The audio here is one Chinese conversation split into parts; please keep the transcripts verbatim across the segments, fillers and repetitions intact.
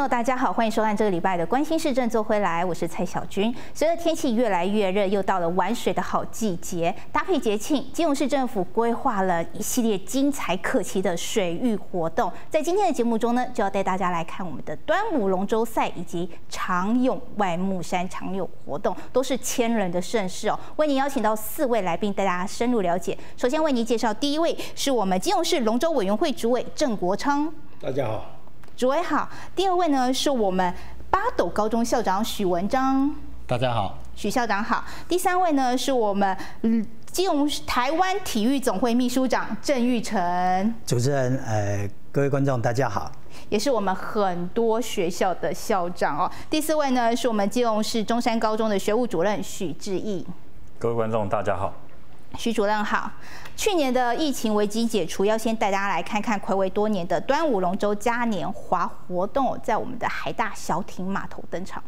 友，大家好，欢迎收看这个礼拜的关心市政做回来，我是蔡小军。随着天气越来越热，又到了玩水的好季节，搭配节庆，基隆市政府规划了一系列精彩可期的水域活动。在今天的节目中呢，就要带大家来看我们的端午龙舟赛以及长泳外木山长泳活动，都是千人的盛事哦。为您邀请到四位来宾，带大家深入了解。首先为您介绍第一位是我们基隆市龙舟委员会主委郑国昌， 大家好。 主委好。第二位呢是我们八斗高中校长许文章， 大家好。 许校长好。第三位呢是我们基隆台湾体育总会秘书长郑玉成。 主持人，呃，各位观众大家好。 也是我们很多学校的校长哦。第四位呢是我们基隆市中山高中的学务主任许志毅。 各位观众大家好。 许主任好。去年的疫情危机解除，要先带大家来看看睽违多年的端午龙舟嘉年华活动，在我们的海大小艇码头登场。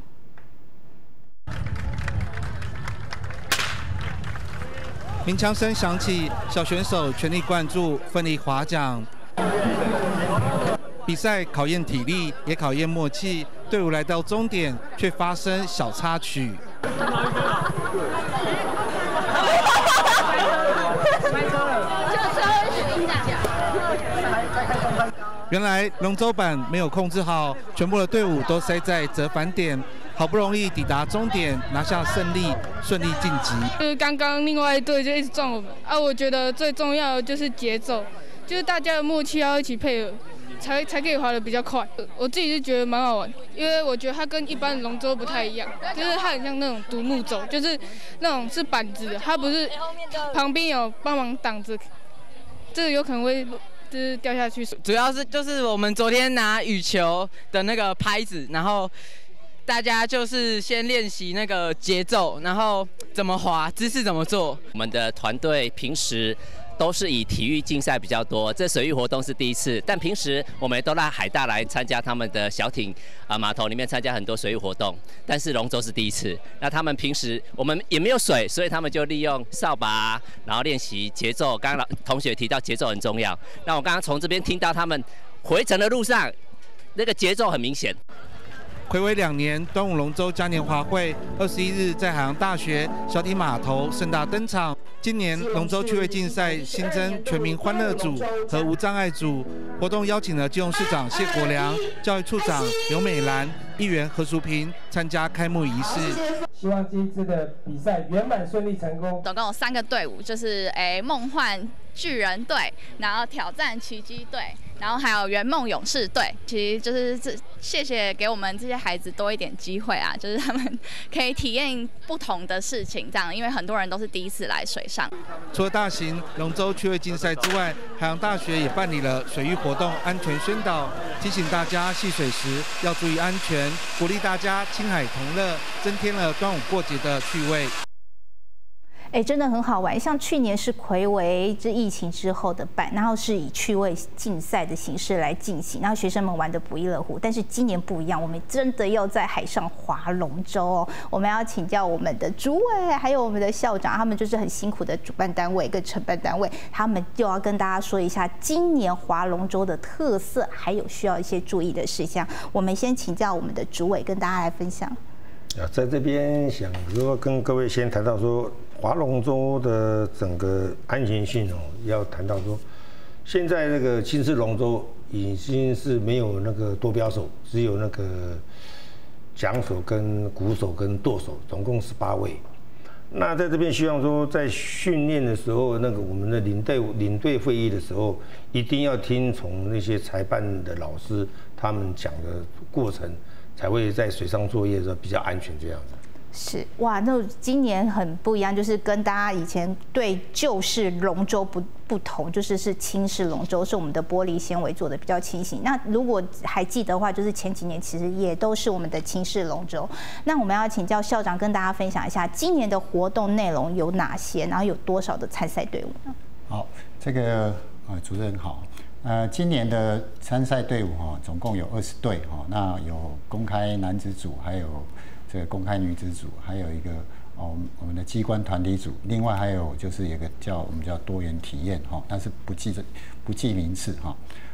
鸣枪声响起，小选手全力灌注，奋力划桨。比赛考验体力，也考验默契。队伍来到终点，却发生小插曲。原来龙舟板没有控制好，全部的队伍都塞在折返点，好不容易抵达终点，拿下胜利，顺利晋级。 就是刚刚另外一队就一直撞我们啊，我觉得最重要的就是节奏，就是大家的默契要一起配合，才才可以滑得比较快。我自己是觉得蛮好玩，因为我觉得它跟一般的龙舟不太一样，就是它很像那种独木舟，就是那种是板子的，它不是旁边有帮忙挡着，这个有可能会。就是掉下去， 主要是就是我们昨天拿羽球的那个拍子，然后大家就是先练习那个节奏，然后怎么滑，姿势怎么做。 我们的团队平时都是以体育竞赛比较多，这水域活动是第一次，但平时我们都让海大来参加他们的小艇啊码头里面参加很多水域活动，但是龙舟是第一次。那他们平时我们也没有水，所以他们就利用扫把，然后练习节奏。刚刚同学提到节奏很重要，那我刚刚从这边听到他们回程的路上，那个节奏很明显。 睽违两年，端午龙舟嘉年华会二十一日在海洋大学小艇码头盛大登场。今年龙舟趣味竞赛新增全民欢乐组和无障碍组，活动邀请了基隆市长谢国良、教育处长刘美兰、议员何淑萍参加开幕仪式。 希望这一次的比赛圆满顺利成功。 总共有三个队伍，就是诶梦幻巨人队，然后挑战奇迹队，然后还有圆梦勇士队。其实就是这谢谢给我们这些孩子多一点机会啊，就是他们可以体验不同的事情，这样，因为很多人都是第一次来水上。 除了大型龙舟趣味竞赛之外，海洋大学也办理了水域活动安全宣导，提醒大家戏水时要注意安全，鼓励大家亲海同乐，增添了端午过节的趣味。 哎，真的很好玩。像去年是睽违这疫情之后的办，然后是以趣味竞赛的形式来进行，然后学生们玩得不亦乐乎。但是今年不一样，我们真的要在海上划龙舟哦。我们要请教我们的主委，还有我们的校长，他们就是很辛苦的主办单位跟承办单位，他们就要跟大家说一下今年划龙舟的特色，还有需要一些注意的事项。我们先请教我们的主委跟大家来分享。 啊，在这边想说跟各位先谈到说。划龙舟的整个安全性哦，要谈到说，现在那个轻式龙舟已经是没有那个舵标手，只有那个桨手跟鼓手跟舵手，总共十八位。那在这边希望说，在训练的时候，那个我们的领队领队会议的时候，一定要听从那些裁判的老师他们讲的过程，才会在水上作业的时候比较安全这样子。 是哇，那今年很不一样，就是跟大家以前对旧式龙舟不不同，就是是轻式龙舟，是我们的玻璃纤维做的比较轻型。那如果还记得的话，就是前几年其实也都是我们的轻式龙舟。那我们要请教校长跟大家分享一下今年的活动内容有哪些，然后有多少的参赛队伍呢？ 好，这个呃主任好。呃，今年的参赛队伍哈，总共有二十队哈，那有公开男子组，还有这个公开女子组，还有一个哦我们的机关团体组，另外还有就是有一个叫我们叫多元体验哈，但是不计不计名次哈。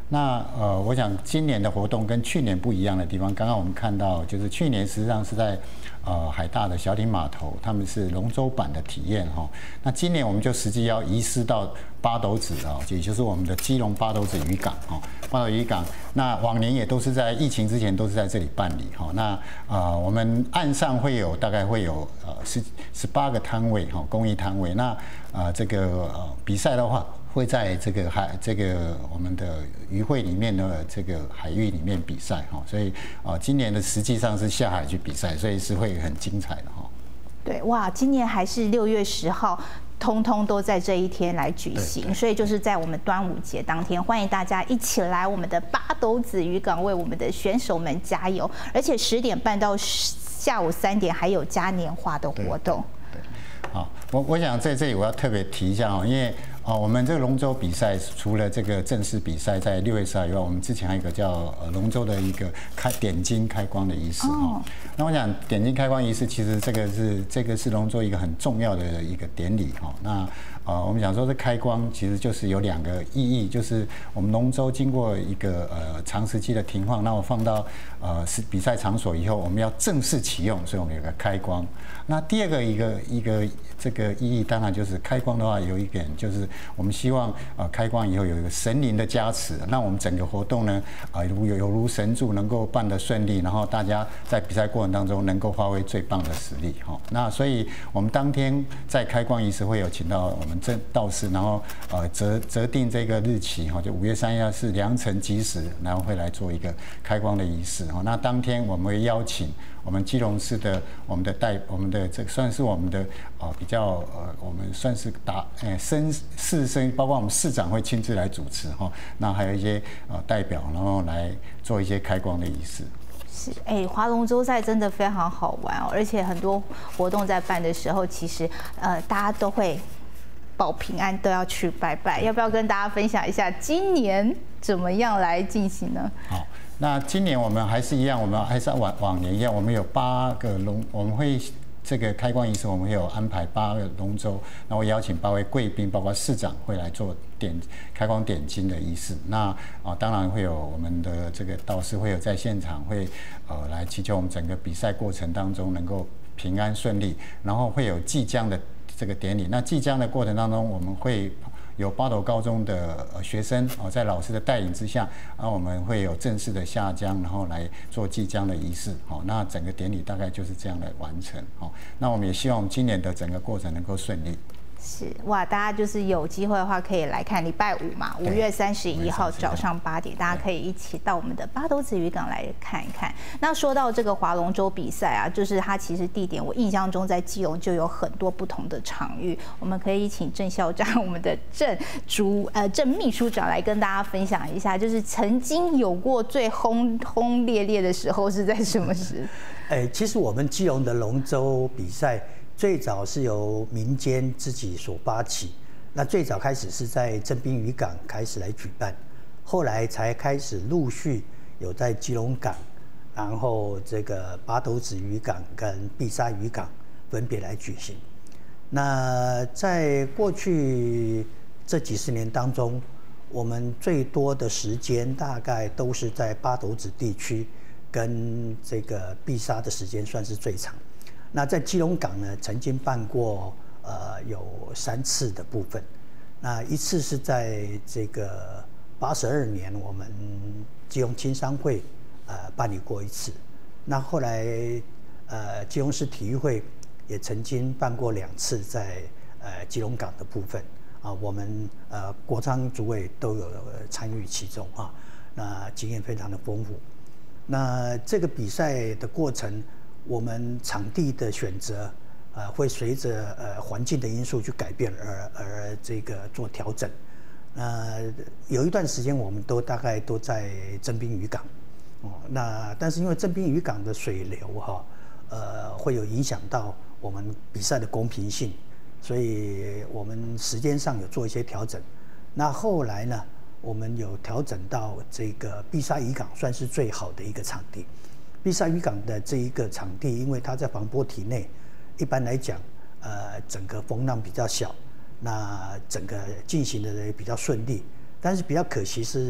那呃，我想今年的活动跟去年不一样的地方，刚刚我们看到，就是去年实际上是在呃海大的小艇码头，他们是龙舟版的体验哈。那今年我们就实际要移师到八斗子啊，也就是我们的基隆八斗子渔港哈。八斗渔港，那往年也都是在疫情之前都是在这里办理哈。那呃，我们岸上会有大概会有呃十十八个摊位哈，公益摊位。那呃这个呃比赛的话，会在这个海这个我们的渔会里面的这个海域里面比赛哈，所以啊、呃，今年的实际上是下海去比赛，所以是会很精彩的哈。 对，哇，今年还是六月十号。通通都在这一天来举行，所以就是在我们端午节当天，欢迎大家一起来我们的八斗子渔港为我们的选手们加油。而且十点半到下午三点还有嘉年华的活动。 对，对好，我我想在这里我要特别提一下哦，因为哦，我们这个龙舟比赛除了这个正式比赛在六月十号以外，我们之前还有一个叫呃龙舟的一个开点睛开光的仪式哈。哦、那我想点睛开光仪式，其实这个是这个是龙舟一个很重要的一个典礼哈。那呃，我们讲说这开光其实就是有两个意义，就是我们龙舟经过一个呃长时期的停放，那我放到呃是比赛场所以后，我们要正式启用，所以我们有个开光。那第二个一个一个这个意义，当然就是开光的话，有一点就是我们希望呃开光以后有一个神灵的加持，让我们整个活动呢啊有有如神助，能够办得顺利，然后大家在比赛过程当中能够发挥最棒的实力哈。那所以我们当天在开光仪式会有请到我们正道士，然后呃择择定这个日期哈，就五月三日是良辰吉时，然后会来做一个开光的仪式哈。那当天我们会邀请我们基隆市的我们的代我们的这算是我们的啊、呃、比较呃我们算是达呃绅士绅，包括我们市长会亲自来主持哈。那还有一些呃代表，然后来做一些开光的仪式。 是，哎，划龙舟赛真的非常好玩哦，而且很多活动在办的时候，其实呃大家都会保平安，都要去拜拜。要不要跟大家分享一下今年怎么样来进行呢？ 好。那今年我们还是一样，我们还是往往年一样，我们有八个龙，我们会这个开光仪式，我们会有安排八个龙舟，然后邀请八位贵宾，包括市长会来做点开光点睛的仪式。那啊，当然会有我们的这个道士会有在现场会呃来祈求我们整个比赛过程当中能够平安顺利，然后会有祭江的这个典礼。那祭江的过程当中，我们会有八斗高中的学生哦，在老师的带领之下，啊，我们会有正式的下江，然后来做祭江的仪式。好，那整个典礼大概就是这样的完成。好，那我们也希望今年的整个过程能够顺利。 是哇，大家就是有机会的话，可以来看礼拜五嘛，五月三十一号早上八点，大家可以一起到我们的八斗子渔港来看一看。那说到这个划龙舟比赛啊，就是它其实地点，我印象中在基隆就有很多不同的场域，我们可以请郑校长、我们的郑主呃郑秘书长来跟大家分享一下，就是曾经有过最轰轰烈烈的时候是在什么时？ 哎，其实我们基隆的龙舟比赛。最早是由民间自己所发起，那最早开始是在正滨渔港开始来举办，后来才开始陆续有在基隆港，然后这个八斗子渔港跟碧沙渔港分别来举行。那在过去这几十年当中，我们最多的时间大概都是在八斗子地区，跟这个碧沙的时间算是最长。那在基隆港呢，曾经办过呃有三次的部分，那一次是在这个八十二年，我们基隆青商会呃办理过一次。那后来呃基隆市体育会也曾经办过两次在呃基隆港的部分啊，我们呃国昌主委都有参与其中啊，那经验非常的丰富。那这个比赛的过程。我们场地的选择，呃，会随着呃环境的因素去改变而而这个做调整。那有一段时间，我们都大概都在正滨渔港，哦，那但是因为正滨渔港的水流哈，呃，会有影响到我们比赛的公平性，所以我们时间上有做一些调整。那后来呢，我们有调整到这个碧沙渔港，算是最好的一个场地。碧沙渔港的这一个场地，因为它在防波体内，一般来讲，呃，整个风浪比较小，那整个进行的也比较顺利。但是比较可惜是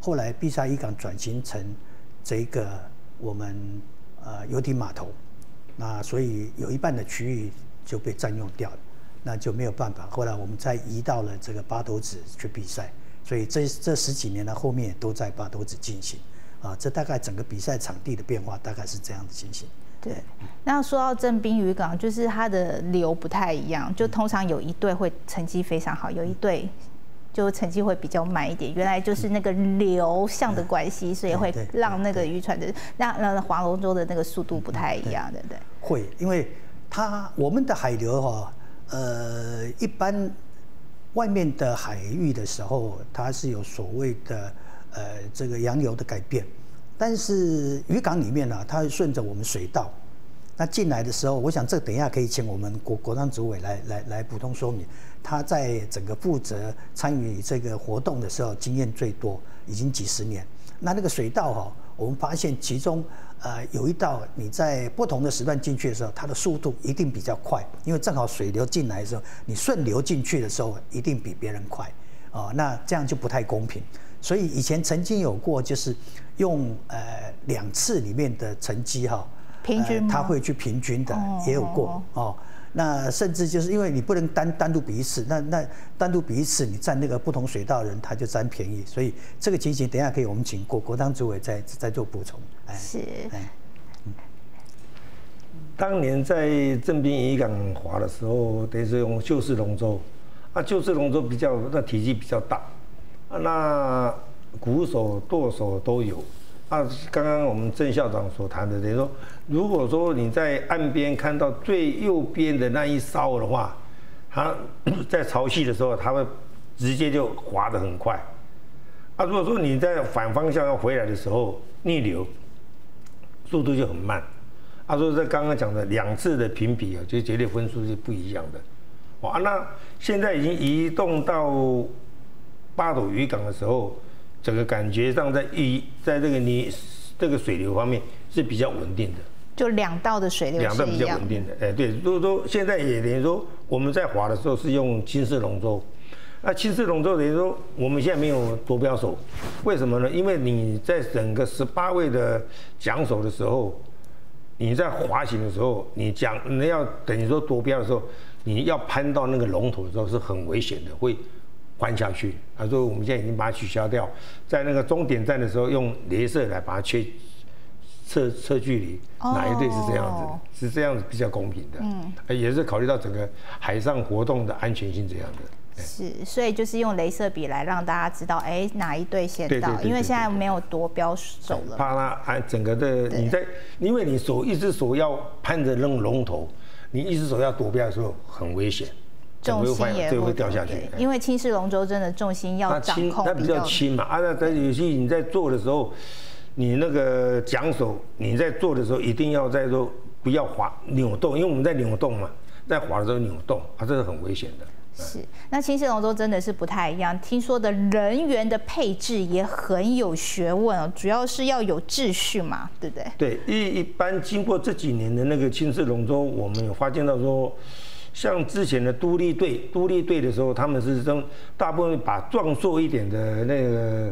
后来碧沙渔港转型成这个我们呃游艇码头，那所以有一半的区域就被占用掉了，那就没有办法。后来我们再移到了这个八斗子去比赛，所以这这十几年呢，后面也都在八斗子进行。啊，这大概整个比赛场地的变化大概是这样的情形。 对，那说到正滨渔港，就是它的流不太一样，就通常有一队会成绩非常好，有一队就成绩会比较慢一点。原来就是那个流向的关系，所以会让那个渔船的让让划龙舟的那个速度不太一样，对不对？ 会，因为它我们的海流哈，呃，一般外面的海域的时候，它是有所谓的呃这个洋流的改变。但是渔港里面呢、啊，它顺着我们水道，那进来的时候，我想这等一下可以请我们国国当主委来来来补充说明。他在整个负责参与这个活动的时候，经验最多，已经几十年。那那个水道哈、哦，我们发现其中呃有一道你在不同的时段进去的时候，它的速度一定比较快，因为正好水流进来的时候，你顺流进去的时候一定比别人快啊、哦，那这样就不太公平。所以以前曾经有过，就是用呃两次里面的成绩哈， 平均吗？ 他会去平均的， 哦、 也有过哦。那甚至就是因为你不能单单独比一次，那那单独比一次，你占那个不同水道的人他就占便宜，所以这个情形等一下可以我们请国国当主委再再做补充。 哎、是。哎嗯、当年在正滨渔港划的时候，等于是用旧式龙舟，啊，旧式龙舟比较那体积比较大。那鼓手、舵手都有。啊，刚刚我们郑校长所谈的，等于说，如果说你在岸边看到最右边的那一艘的话，它在潮汐的时候，它会直接就划得很快。啊，如果说你在反方向要回来的时候，逆流，速度就很慢。啊，所以在刚刚讲的两次的评比啊，就绝对分数是不一样的。哦，啊，那现在已经移动到八斗渔港的时候，整个感觉上在渔在这个泥这个水流方面是比较稳定的， 就两道的水流两道比较稳定的。哎，对，如果说现在也等于说我们在划的时候是用轻式龙舟，那轻式龙舟等于说我们现在没有夺标手，为什么呢？因为你在整个十八位的桨手的时候，你在滑行的时候，你桨你要等于说夺标的时候，你要攀到那个龙头的时候是很危险的，会翻下去。他说我们现在已经把它取消掉，在那个终点站的时候用雷射来把它切测测距离，哪一队是这样子的，是这样子比较公平的。嗯，也是考虑到整个海上活动的安全性这样的。 是，所以就是用雷射笔来让大家知道，哎，哪一队先到，因为现在没有夺标手了。 怕它按整个的你在，因为你手一只手要攀着那种龙头，你一只手要夺标的时候很危险。 重心也会掉下去， 因为轻式龙舟真的重心要掌控它比较轻嘛。啊，那在有些你在做的时候，你那个桨手你在做的时候一定要在说不要滑扭动，因为我们在扭动嘛，在滑的时候扭动，啊，这是很危险的。 是，那轻式龙舟真的是不太一样，听说的人员的配置也很有学问哦，主要是要有秩序嘛，对不对？ 对，一一般经过这几年的那个轻式龙舟，我们有发现到说。像之前的都立队，都立队的时候，他们是从大部分把壮硕一点的那个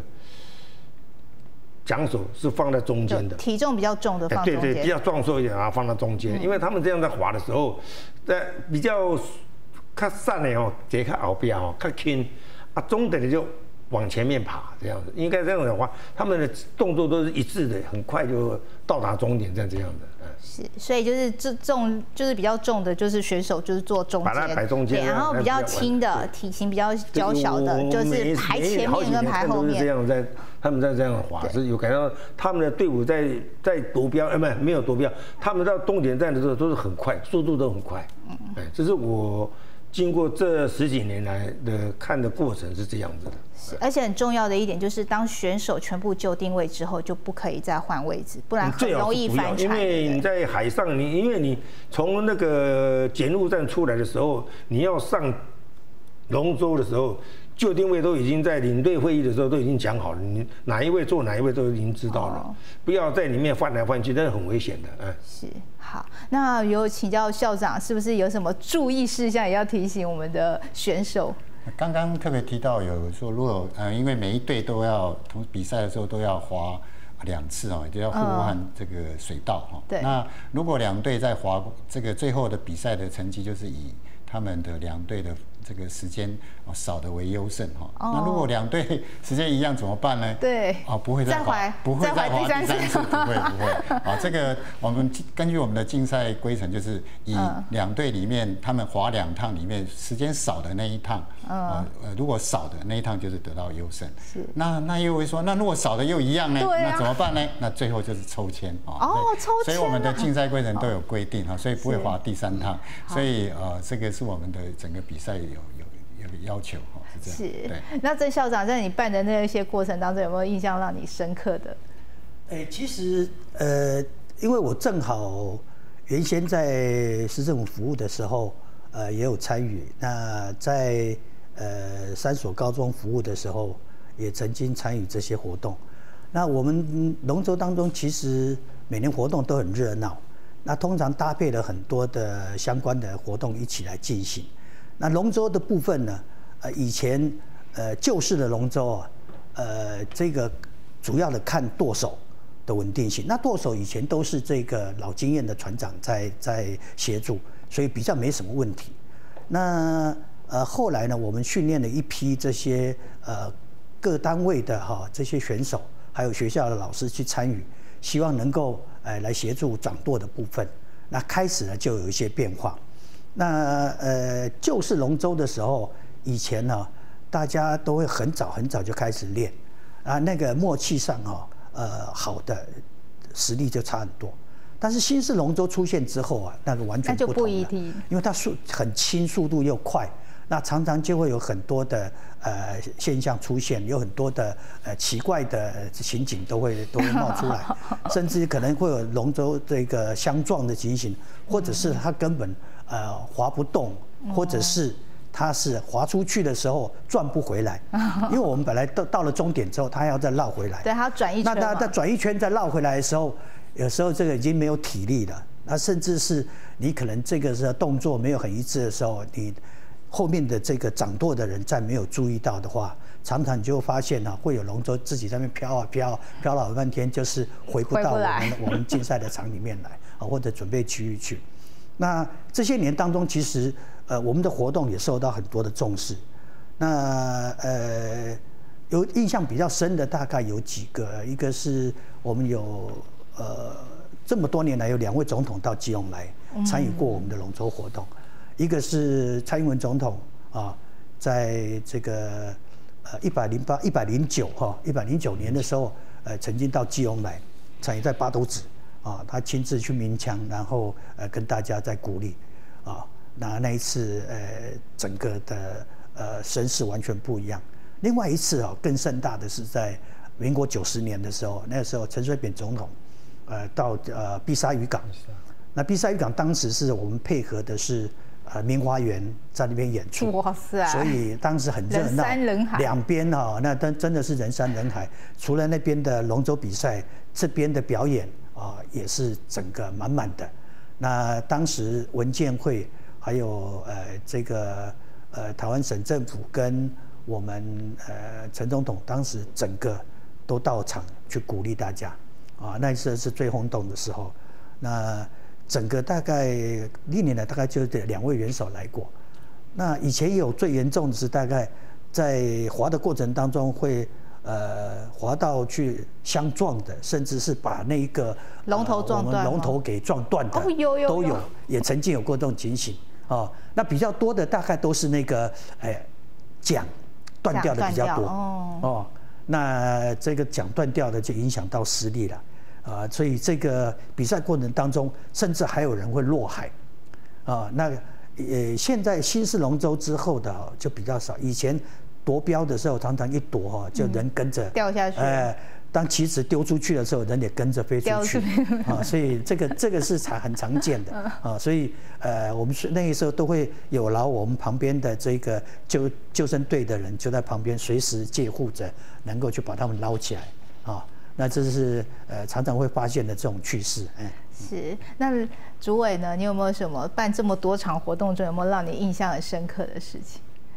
桨手是放在中间的， 体重比较重的放中间， 对对，比较壮硕一点啊，放在中间，嗯、因为他们这样在滑的时候，在比较较散的哦，这较后边哦，较轻啊，中等的就往前面爬这样子，应该这样的话，他们的动作都是一致的，很快就到达终点，这样这样的。 是，所以就是这重就是比较重的，就是选手就是坐中间， 把它摆中间， 然后比较轻的、体型比较娇小的，就是排前面跟排后面。 这样在他们在这样滑，是有感到他们的队伍在在夺标，哎，没没有夺标，他们到终点站的时候都是很快，速度都很快。嗯，哎，这是我经过这十几年来的看的过程是这样子的。 是，而且很重要的一点就是，当选手全部就定位之后，就不可以再换位置，不然很容易翻船。 因为你在海上，你因为你从那个检录站出来的时候，你要上龙舟的时候，就定位都已经在领队会议的时候都已经讲好了，你哪一位坐哪一位都已经知道了，哦、不要在里面翻来翻去，那是很危险的。嗯， 是。好，那有请教校长，是不是有什么注意事项也要提醒我们的选手？ 刚刚特别提到有说，如果呃，因为每一队都要同比赛的时候都要滑两次哦，就要互换这个水道哈。 对。 那如果两队在滑这个最后的比赛的成绩，就是以他们的两队的这个时间哦少的为优胜哈。哦。那如果两队时间一样怎么办呢？ 对。 哦，不会再滑，不会再滑第三次，不会不会。啊，这个我们根据我们的竞赛规程，就是以两队里面他们滑两趟里面时间少的那一趟，呃呃，如果少的那一趟就是得到优胜。是。那那又会说，那如果少的又一样呢？对啊。那怎么办呢？那最后就是抽签啊。哦，抽签。所以我们的竞赛规程都有规定啊，所以不会滑第三趟。所以呃，这个是我们的整个比赛有有有个要求哈，是这样。是。对。 那郑校长在你办的那些过程当中，有没有印象让你深刻的？ 哎，其实呃，因为我正好原先在市政府服务的时候，呃，也有参与。那在呃三所高中服务的时候，也曾经参与这些活动。那我们龙舟当中，其实每年活动都很热闹。那通常搭配了很多的相关的活动一起来进行。那龙舟的部分呢，呃，以前呃旧式的龙舟啊，呃，这个主要的看舵手的稳定性。那舵手以前都是这个老经验的船长在在协助，所以比较没什么问题。那呃后来呢，我们训练了一批这些呃各单位的哈这些选手，还有学校的老师去参与，希望能够呃来协助掌舵的部分。那开始呢就有一些变化。那呃旧式龙舟的时候，以前呢大家都会很早很早就开始练啊，那个默契上哈呃好的实力就差很多。但是新式龙舟出现之后啊，那个完全不同了，因为它速很轻，速度又快，那常常就会有很多的呃现象出现，有很多的呃奇怪的情景都会都会冒出来，甚至可能会有龙舟这个相撞的情形，或者是它根本呃划不动，或者是它是划出去的时候转不回来，因为我们本来到到了终点之后，它要再绕回来， 对，它要转一圈， 那它再转一圈再绕回来的时候。有时候这个已经没有体力了，那甚至是你可能这个是动作没有很一致的时候，你后面的这个掌舵的人再没有注意到的话，常常你就发现呢、啊，会有龙舟自己在那边飘啊飘，飘老半天，就是回不到我们我们竞赛的场里面来啊，或者准备区域去。那这些年当中，其实呃我们的活动也受到很多的重视。那呃有印象比较深的大概有几个，一个是我们有。呃，这么多年来有两位总统到基隆来参与过我们的龙舟活动，一个是蔡英文总统啊，在这个呃一百零八、一百零九哈、一百零九年的时候，呃曾经到基隆来参与在八斗子啊，他亲自去鸣枪，然后呃跟大家在鼓励啊，那那一次呃整个的呃声势完全不一样。另外一次啊更盛大的是在民国九十年的时候，那个时候陈水扁总统。呃，到呃碧沙渔港，那碧沙渔港当时是我们配合的是呃明华园在那边演出，哇塞！所以当时很热闹，人山人海，两边啊，那真真的是人山人海。除了那边的龙舟比赛，这边的表演啊、呃、也是整个满满的。那当时文建会还有呃这个呃台湾省政府跟我们呃陈总统当时整个都到场去鼓励大家。啊，那一次是最轰动的时候，那整个大概历年来大概就两位元首来过。那以前也有最严重的是，大概在滑的过程当中会呃滑到去相撞的，甚至是把那一个龙头撞断， 呃、龙头给撞断的， 哦、有有都有，也曾经有过这种情形。哦，那比较多的大概都是那个哎桨断掉的比较多哦。哦那这个桨断掉的就影响到施力了，啊，所以这个比赛过程当中，甚至还有人会落海，啊，那呃现在新式龙舟之后的就比较少，以前夺标的时候常常一夺哈，就人跟着、 嗯、掉下去， 哎，当旗子丢出去的时候，人也跟着飞出去，啊，所以这个这个是常很常见的啊，所以呃我们那个时候都会有劳我们旁边的这个救救生队的人就在旁边随时介护着。能够去把他们捞起来，啊，那这是呃常常会发现的这种趣事，嗯。 是，那主委呢？你有没有什么办这么多场活动中，有没有让你印象很深刻的事情？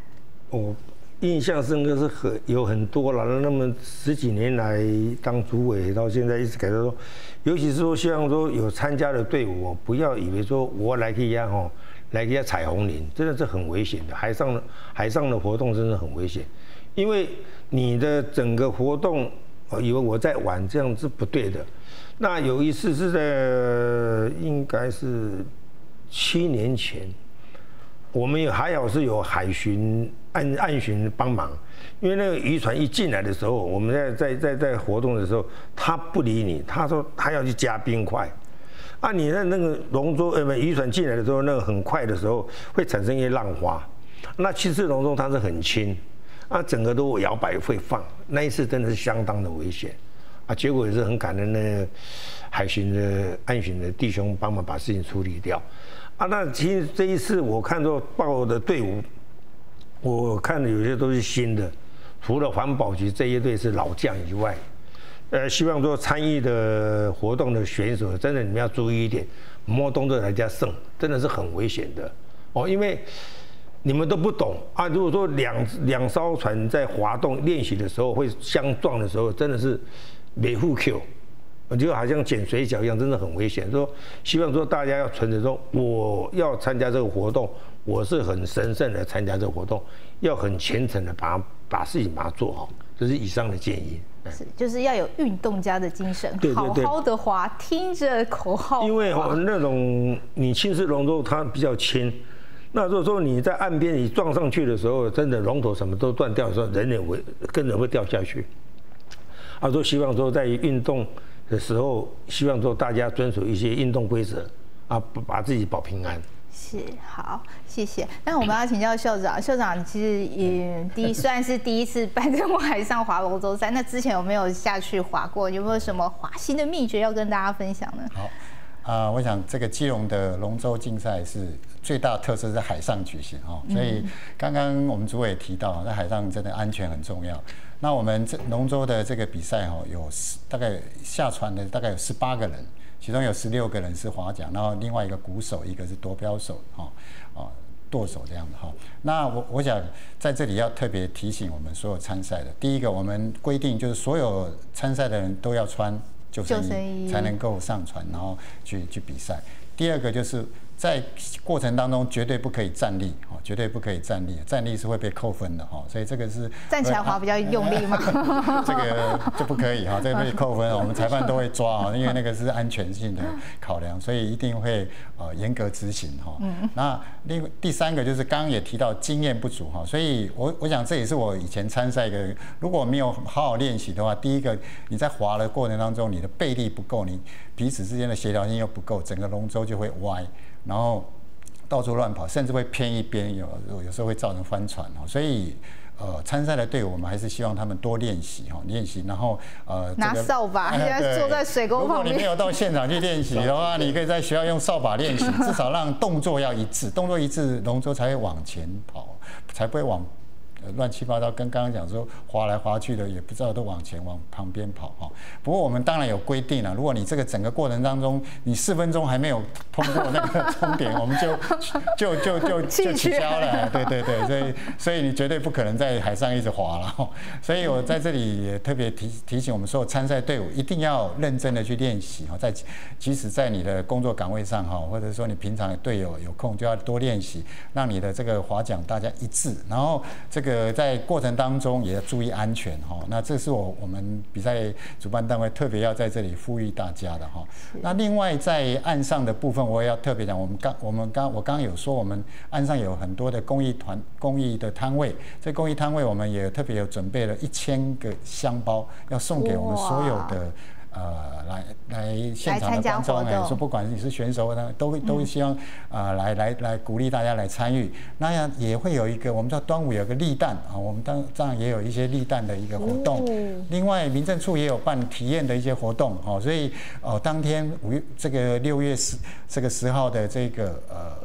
我印象深刻是很有很多了。那么十几年来当主委到现在一直感觉说，尤其是说希望说有参加的队伍，不要以为说我来去呀吼，来去呀彩虹林，真的是很危险的。海上的海上的活动真的很危险，因为你的整个活动，以为我在玩，这样是不对的。那有一次是在应该是七年前，我们有还好是有海巡。岸岸巡帮忙，因为那个渔船一进来的时候，我们在在在在活动的时候，他不理你，他说他要去加冰块。啊，你的那个龙舟呃渔船进来的时候，那个很快的时候会产生一些浪花。那其实龙舟它是很轻，啊，整个都摇摆会放。那一次真的是相当的危险，啊，结果也是很感恩那个海巡的岸巡的弟兄帮忙把事情处理掉。啊，那其实这一次我看到报的队伍。我看的有些都是新的，除了环保局这一队是老将以外，呃，希望说参与的活动的选手，真的你们要注意一点，摸动作来加胜，真的是很危险的哦，因为你们都不懂啊。如果说两两艘船在滑动练习的时候会相撞的时候，真的是没护 Q， 我就好像捡水饺一样，真的很危险。说希望说大家要存着说，我要参加这个活动。我是很神圣的参加这个活动，要很虔诚的把把事情把它做好，这是以上的建议。 是，就是要有运动家的精神， 对对对， 好好的滑，听着口号。 因为哦，那种你轻式龙舟它比较轻，那如果说你在岸边你撞上去的时候，真的龙头什么都断掉的时候，人也会跟着会掉下去。啊，说希望说在运动的时候，希望说大家遵守一些运动规则，啊，把自己保平安。 是，好，谢谢。那我们要请教校长，校长其实也第一虽然是第一次办这种海上划龙舟赛，那之前有没有下去划过？有没有什么划新的秘诀要跟大家分享呢？ 好，啊、呃，我想这个基隆的龙舟竞赛是最大的特色是海上举行哦，所以刚刚我们主委也提到，在海上真的安全很重要。那我们这龙舟的这个比赛哦，有大概下船的大概有十八个人。其中有十六个人是划桨，然后另外一个鼓手，一个是夺标手，哈，啊，舵手这样的哈。那我我想在这里要特别提醒我们所有参赛的，第一个，我们规定就是所有参赛的人都要穿救生衣才能够上船，然后去去比赛。第二个就是在过程当中绝对不可以站立，哦，绝对不可以站立，站立是会被扣分的哈，所以这个是站起来滑比较用力吗？ 这个就不可以哈，这个被扣分，我们裁判都会抓啊，因为那个是安全性的考量，所以一定会呃严格执行哈。嗯。那另第三个就是刚刚也提到经验不足哈，所以我我想这也是我以前参赛的，如果没有好好练习的话，第一个你在滑的过程当中，你的背力不够，你彼此之间的协调性又不够，整个龙舟就会歪。然后到处乱跑，甚至会偏一边，有有时候会造成翻船哦。所以，呃，参赛的队伍我们还是希望他们多练习哈，练习，然后呃， 拿扫把，现在坐在水沟旁边。 如果你没有到现场去练习的话，你可以在学校用扫把练习，至少让动作要一致，动作一致，龙舟才会往前跑，才不会往。乱七八糟，跟刚刚讲说滑来滑去的，也不知道都往前往旁边跑哈。不过我们当然有规定了，如果你这个整个过程当中，你四分钟还没有通过那个终点，我们就就就就就取消了。对对对，所以所以你绝对不可能在海上一直滑了。所以我在这里也特别提提醒我们所有参赛队伍，一定要认真的去练习哈，在即使在你的工作岗位上哈，或者说你平常的队友有空就要多练习，让你的这个划桨大家一致，然后这个。在过程当中也要注意安全哈，那这是我我们比赛主办单位特别要在这里呼吁大家的哈。那另外在岸上的部分，我也要特别讲，我们刚我们刚我刚刚有说，我们岸上有很多的公益团公益的摊位，这公益摊位我们也特别有准备了一千个香包，要送给我们所有的。呃，来来现场的观众，哎，说不管你是选手，都都希望啊、呃、来来来鼓励大家来参与。那样也会有一个，我们知道端午有个立蛋啊，我们当这样也有一些立蛋的一个活动。哦、另外，民政处也有办体验的一些活动哦，所以哦、呃，当天五月这个六月十这个十号的这个呃。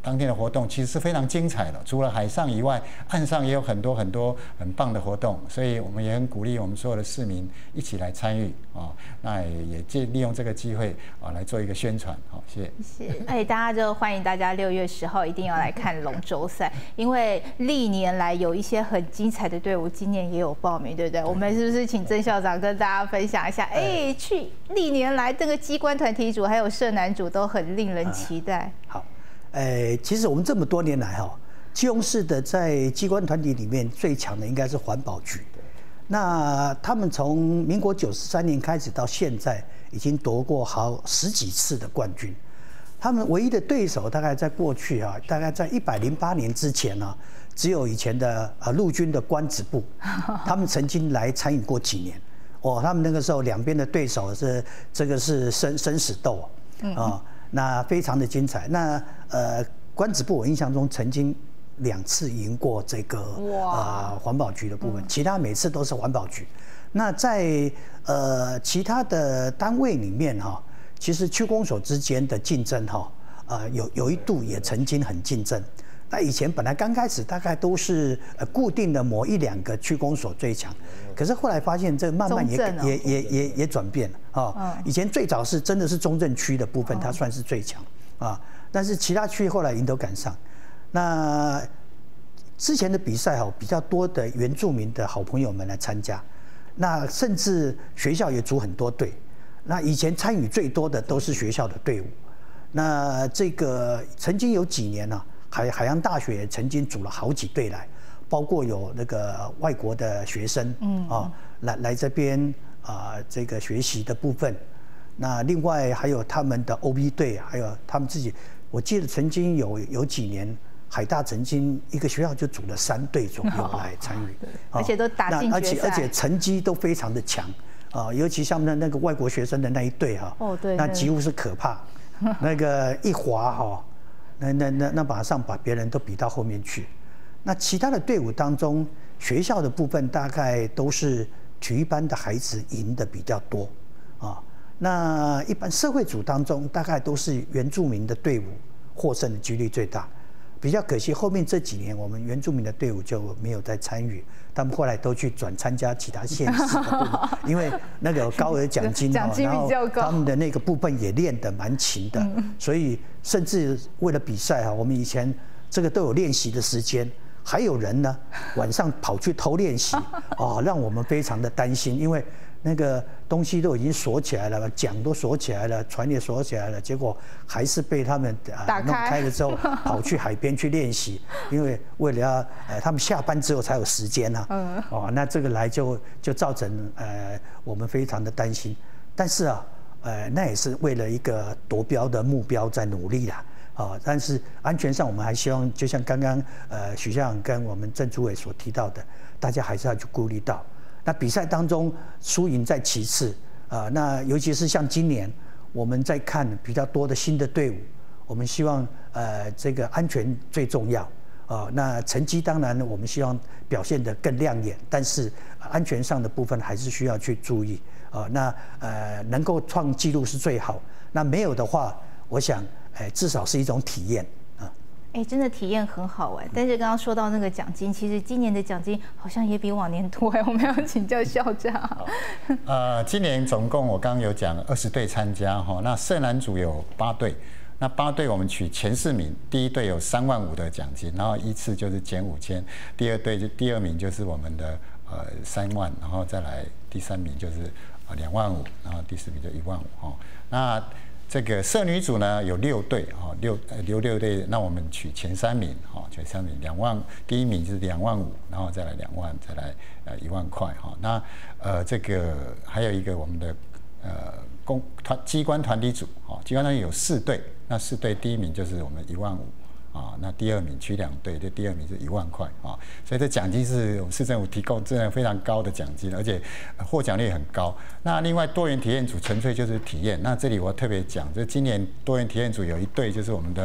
当天的活动其实是非常精彩的，除了海上以外，岸上也有很多很多很棒的活动，所以我们也很鼓励我们所有的市民一起来参与啊。那也借利用这个机会啊来做一个宣传，好，谢谢。 是，而且大家就欢迎大家六月十号一定要来看龙舟赛，因为历年来有一些很精彩的队伍，今年也有报名，对不对？我们是不是请曾校长跟大家分享一下？哎，去历年来这个机关团体组还有社男组都很令人期待。 好。呃，其实我们这么多年来哈，基隆市的在机关团体里面最强的应该是环保局。那他们从民国九十三年开始到现在，已经夺过好十几次的冠军。他们唯一的对手大概在过去啊，大概在一百零八年之前呢、啊，只有以前的呃陆军的官子部，他们曾经来参与过几年。哦，他们那个时候两边的对手是这个是生生死斗啊。那非常的精彩。那呃，官子部我印象中曾经两次赢过这个呃环保局的部分，其他每次都是环保局。那在呃其他的单位里面哈，其实区公所之间的竞争哈，呃有有一度也曾经很竞争。那以前本来刚开始大概都是呃固定的某一两个区公所最强，可是后来发现这慢慢也也也也也转变了啊。以前最早是真的是中正区的部分，它算是最强啊，但是其他区后来赢都赶上。那之前的比赛哈，比较多的原住民的好朋友们来参加，那甚至学校也组很多队。那以前参与最多的都是学校的队伍。那这个曾经有几年呢、啊？海海洋大学曾经组了好几队来，包括有那个外国的学生，嗯啊，来来这边啊这个学习的部分。那另外还有他们的 O B 队，还有他们自己，我记得曾经有有几年海大曾经一个学校就组了三队左右来参与， 而且都打进决赛， 而且而且成绩都非常的强啊，尤其像那那个外国学生的那一队哈，哦对，那几乎是可怕，那个一滑哈。那那那那马上把别人都比到后面去。那其他的队伍当中，学校的部分大概都是体育班的孩子赢的比较多啊。那一般社会组当中，大概都是原住民的队伍获胜的几率最大。比较可惜，后面这几年我们原住民的队伍就没有再参与，他们后来都去转参加其他县市的部分，因为那个高额奖金奖金比较高， 他们的那个部分也练得蛮勤的，所以甚至为了比赛哈，我们以前这个都有练习的时间，还有人呢晚上跑去偷练习，哦，让我们非常的担心，因为那个东西都已经锁起来了，桨都锁起来了，船也锁起来了，结果还是被他们啊弄开了之后，跑去海边去练习，因为为了要呃他们下班之后才有时间呐、啊，哦，那这个来就就造成呃我们非常的担心，但是啊，呃那也是为了一个夺标的目标在努力啦。啊，但是安全上我们还希望，就像刚刚呃许校长跟我们郑主委所提到的，大家还是要去顾虑到。那比赛当中输赢在其次啊、呃，那尤其是像今年我们在看比较多的新的队伍，我们希望呃这个安全最重要啊、呃。那成绩当然我们希望表现得更亮眼，但是安全上的部分还是需要去注意啊、呃。那呃能够创纪录是最好，那没有的话，我想哎至少是一种体验。 哎，真的体验很好哎，但是刚刚说到那个奖金，其实今年的奖金好像也比往年多哎，我们要请教校长。 呃，今年总共我刚刚有讲二十队参加哈，那社男组有八队，那八队我们取前四名，第一队有三万五的奖金，然后依次就是减五千，第二队就第二名就是我们的呃三万，然后再来第三名就是呃两万五，然后第四名就一万五哈，那。这个社女组呢有六队哈，六呃六六队，那我们取前三名哈，前三名两万，第一名就是两万五，然后再来两万，再来呃一万块哈。那呃这个还有一个我们的呃公团机关团体组哈，机关团体有四队，那四队第一名就是我们一万五。啊，那第二名取两队，这第二名是一万块啊，所以这奖金是我们市政府提供真的非常高的奖金，而且获奖率很高。那另外多元体验组纯粹就是体验，那这里我特别讲，就今年多元体验组有一队就是我们的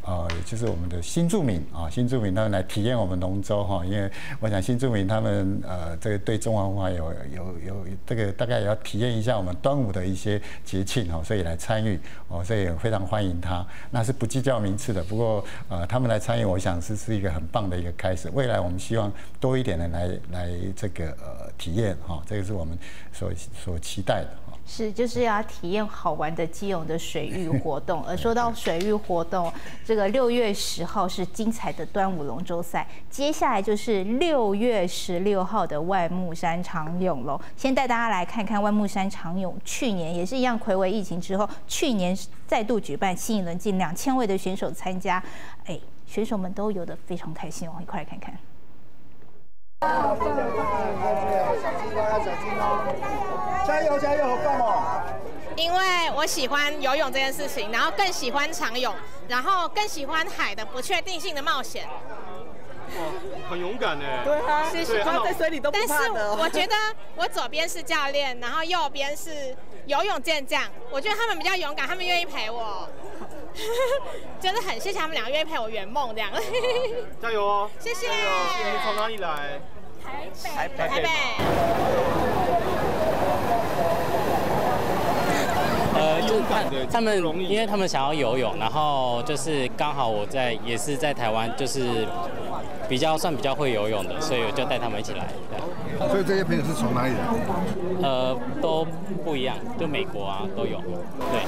呃，也就是我们的新住民啊，新住民他们来体验我们龙舟哈，因为我想新住民他们呃，这个对中华文化有有有这个大概也要体验一下我们端午的一些节庆哦，所以来参与哦，所以也非常欢迎他。那是不计较名次的，不过呃，他们来参与，我想是是一个很棒的一个开始。未来我们希望多一点人来来这个呃体验哈，这个是我们所所期待的。 是，就是要体验好玩的基隆的水域活动。而说到水域活动，这个六月十号是精彩的端午龙舟赛，接下来就是六月十六号的万木山长泳喽。先带大家来看看万木山长泳，去年也是一样，睽违疫情之后，去年再度举办，吸引了近两千位的选手参加，哎，选手们都游得非常开心哦，一块来看看。 加油加油，好棒哦！ 因为我喜欢游泳这件事情，然后更喜欢长泳，然后更喜欢海的不确定性的冒险。 哇，很勇敢哎！ 对啊， 是喜欢在水里都不怕的。 但是我觉得我左边是教练，然后右边是游泳健将，我觉得他们比较勇敢，他们愿意陪我。真的很谢谢他们两个愿意陪我圆梦这样。 加油哦！ 谢谢。 你们从哪里来？ 台北。台北。 呃，就是他他们，因为他们想要游泳，然后就是刚好我在也是在台湾，就是比较算比较会游泳的，所以我就带他们一起来。 所以这些朋友是从哪里来？ 呃，都不一样，就美国啊都有，对。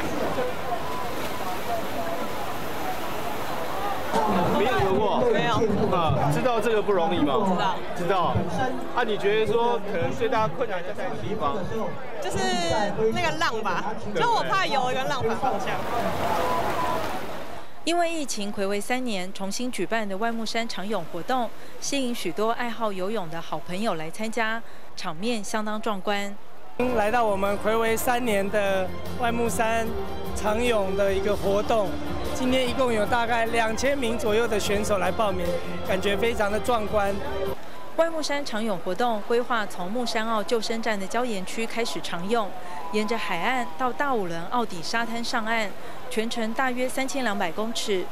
没有游过， 没有啊，知道这个不容易吗？ 知道， 知道。啊，你觉得说可能最大的困难在哪个地方？ 就是那个浪吧，就我怕游跟浪反方向。 因为疫情睽违三年，重新举办的万木山长泳活动，吸引许多爱好游泳的好朋友来参加，场面相当壮观。 来到我们睽违三年的万木山长泳的一个活动，今天一共有大概两千名左右的选手来报名，感觉非常的壮观。 万木山长泳活动规划从木山澳救生站的礁岩区开始长泳，沿着海岸到大武仑澳底沙滩上岸，全程大约三千两百公尺。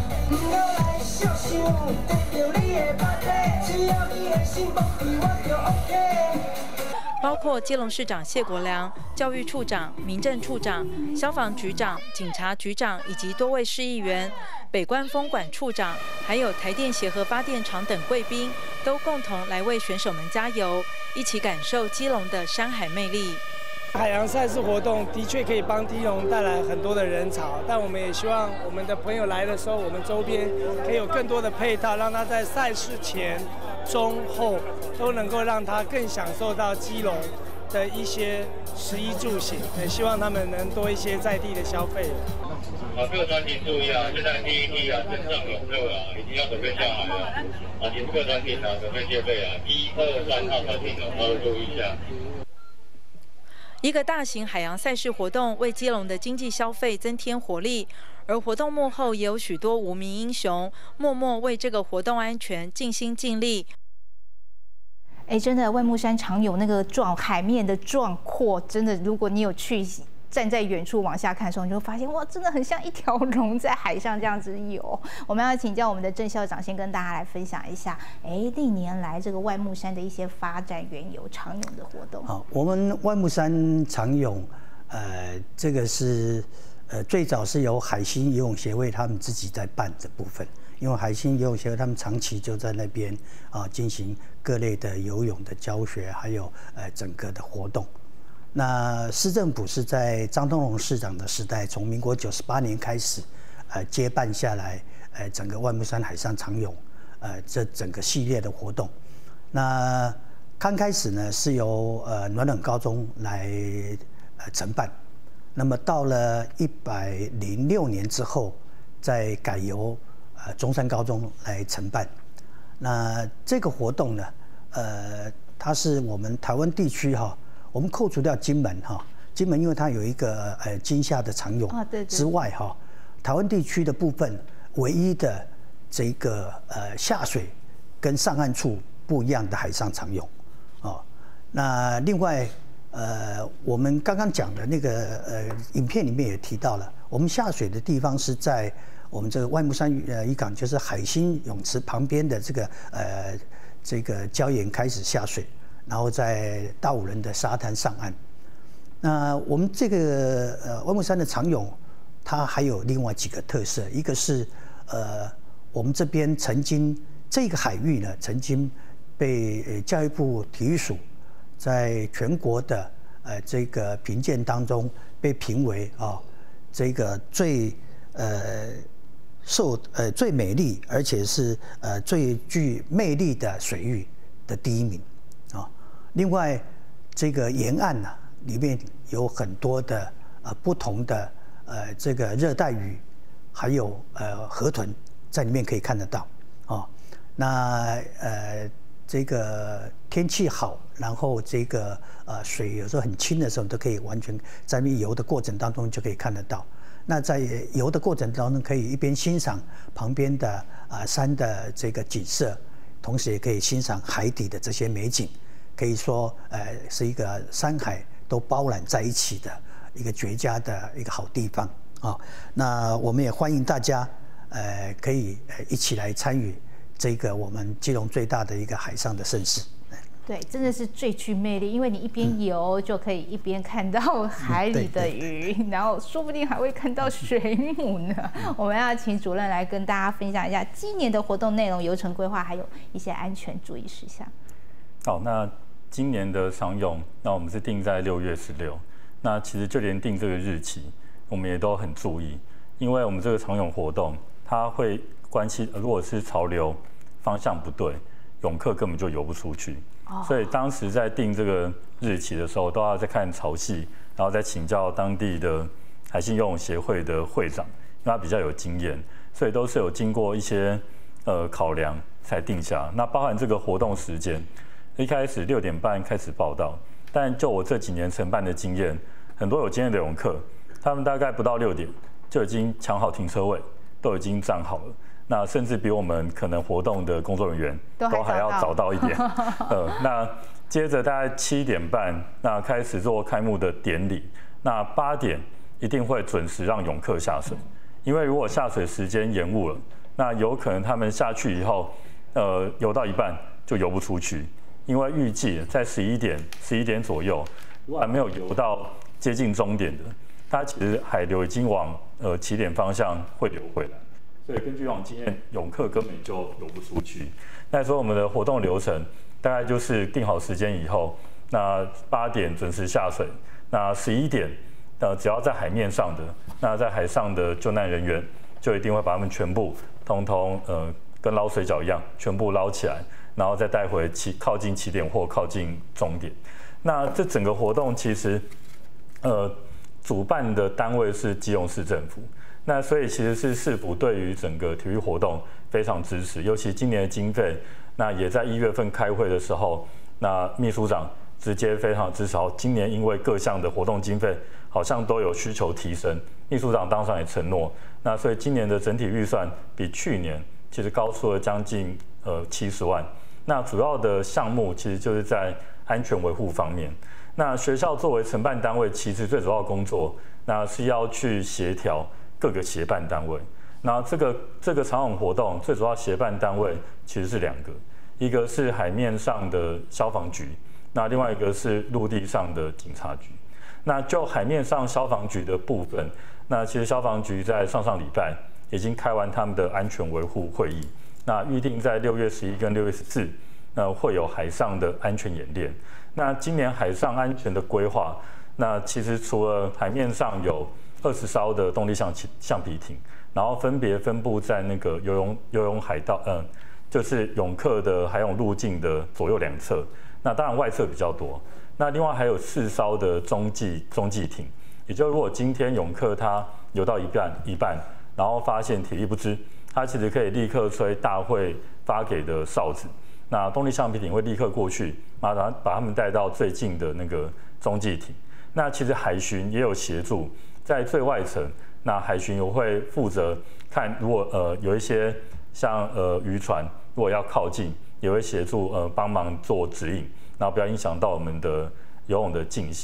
包括基隆市长谢国良、教育处长、民政处长、消防局长、警察局长以及多位市议员、北关风管处长，还有台电协和发电厂等贵宾，都共同来为选手们加油，一起感受基隆的山海魅力。 海洋赛事活动的确可以帮基隆带来很多的人潮，但我们也希望我们的朋友来的时候，我们周边可以有更多的配套，让他在赛事前、中、后都能够让他更享受到基隆的一些食衣住行，也希望他们能多一些在地的消费。 啊，各团体注意啊！现在第一梯啊，正上泳热啊，已经要准备下海了。啊，请各团体啊，准备戒备啊！一二三号团体呢，稍微注意一下。 一个大型海洋赛事活动为基隆的经济消费增添活力，而活动幕后也有许多无名英雄，默默为这个活动安全尽心尽力。 哎，真的，万木山长泳那个壮海面的壮阔，真的，如果你有去站在远处往下看的时候，你就会发现哇，真的很像一条龙在海上这样子游。我们要请教我们的郑校长，先跟大家来分享一下，哎，历年来这个万木山的一些发展缘由、长泳的活动。 好，我们万木山长泳，呃，这个是呃最早是由海星游泳协会他们自己在办的部分，因为海星游泳协会他们长期就在那边啊进行各类的游泳的教学，还有呃整个的活动。那市政府是在张通荣市长的时代，从民国九十八年开始，呃，接办下来，呃，整个万木山海上长泳，呃，这整个系列的活动。那刚开始呢，是由呃暖暖高中来呃承办，那么到了一百零六年之后，再改由呃中山高中来承办。那这个活动呢，呃，它是我们台湾地区哈。我们扣除掉金门哈，金门因为它有一个呃金厦的长泳之外哈，台湾地区的部分唯一的这个呃下水跟上岸处不一样的海上长泳，哦，那另外呃我们刚刚讲的那个呃影片里面也提到了，我们下水的地方是在我们这个外木山呃渔港就是海星泳池旁边的这个呃这个礁岩开始下水，然后在大武仑的沙滩上岸。那我们这个呃外木山的长泳，它还有另外几个特色，一个是呃我们这边曾经这个海域呢曾经被教育部体育署在全国的呃这个评鉴当中被评为啊、哦、这个最呃。受呃最美丽，而且是呃最具魅力的水域的第一名啊、哦。另外，这个沿岸呐、啊、里面有很多的呃不同的呃这个热带鱼，还有呃河豚在里面可以看得到啊、哦。那呃这个天气好，然后这个呃水有时候很清的时候，都可以完全在那边游的过程当中就可以看得到。那在游的过程当中，可以一边欣赏旁边的啊山的这个景色，同时也可以欣赏海底的这些美景，可以说呃是一个山海都包揽在一起的一个绝佳的一个好地方啊。那我们也欢迎大家呃可以呃一起来参与这个我们基隆最大的一个海上的盛事。 对，真的是最具魅力，因为你一边游就可以一边看到海里的鱼，嗯、然后说不定还会看到水母呢。我们要请主任来跟大家分享一下今年的活动内容、流程规划，还有一些安全注意事项。 好，那今年的长泳，那我们是定在六月十六。那其实就连定这个日期，我们也都很注意，因为我们这个长泳活动，它会关系，如果是潮流方向不对，泳客根本就游不出去。所以当时在定这个日期的时候，都要再看潮汐，然后再请教当地的海星游泳协会的会长，因为他比较有经验，所以都是有经过一些呃考量才定下。那包含这个活动时间，一开始六点半开始报到，但就我这几年承办的经验，很多有经验的泳客，他们大概不到六点就已经抢好停车位，都已经站好了。那甚至比我们可能活动的工作人员都还要早到一点。呃，那接着大概七点半，那开始做开幕的典礼。那八点一定会准时让泳客下水，因为如果下水时间延误了，那有可能他们下去以后，呃，游到一半就游不出去，因为预计在十一点、十一点左右，如果还没有游到接近终点的，它其实海流已经往呃起点方向会流回来。所以根据以往经验，泳客根本就游不出去。那时候我们的活动流程大概就是定好时间以后，那八点准时下水，那十一点，呃，只要在海面上的，那在海上的救难人员就一定会把他们全部通通呃跟捞水饺一样，全部捞起来，然后再带回起靠近起点或靠近终点。那这整个活动其实，呃，主办的单位是基隆市政府。那所以其实是市府对于整个体育活动非常支持，尤其今年的经费，那也在一月份开会的时候，那秘书长直接非常支持。今年因为各项的活动经费好像都有需求提升，秘书长当场也承诺，那所以今年的整体预算比去年其实高出了将近呃七十万。那主要的项目其实就是在安全维护方面。那学校作为承办单位，其实最主要的工作，那是要去协调各个协办单位。那这个这个长泳活动最主要协办单位其实是两个，一个是海面上的消防局，那另外一个是陆地上的警察局。那就海面上消防局的部分，那其实消防局在上上礼拜已经开完他们的安全维护会议，那预定在六月十一跟六月十四，那会有海上的安全演练。那今年海上安全的规划，那其实除了海面上有二十艘的动力橡橡皮艇，然后分别分布在那个游泳游泳海道，嗯，就是泳客的海泳路径的左右两侧。那当然外侧比较多。那另外还有四艘的中继中继艇，也就是如果今天泳客他游到一半一半，然后发现体力不支，他其实可以立刻吹大会发给的哨子，那动力橡皮艇会立刻过去，马上把他们带到最近的那个中继艇。那其实海巡也有协助。在最外层，那海巡也会负责看，如果呃有一些像呃渔船，如果要靠近，也会协助呃帮忙做指引，然后不要影响到我们的游泳的进行。